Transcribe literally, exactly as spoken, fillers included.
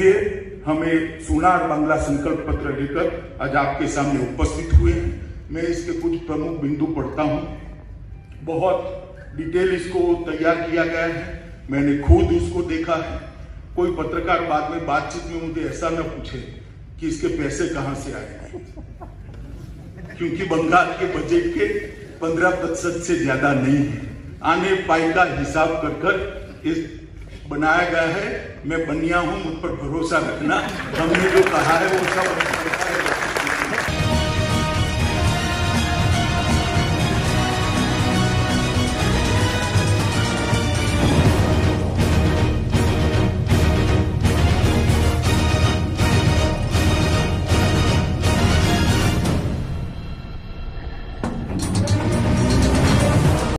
हमें सोनार बांग्ला संकल्प पत्र लेकर आज आपके सामने उपस्थित हुए हैं। मैं इसके कुछ प्रमुख बिंदु पढ़ता हूं। बहुत डिटेल इसको तैयार किया गया है, मैंने खुद उसको देखा है। कोई पत्रकार बाद में बातचीत में मुझे ऐसा न पूछे कि इसके पैसे कहां से आए, क्योंकि बंगाल के बजट के पंद्रह प्रतिशत से ज्यादा नहीं है। आने पाई का हिसाब कर कर इस बनाया गया है। मैं बनिया हूं, मुझ पर भरोसा रखना। हमने जो कहा है वो सब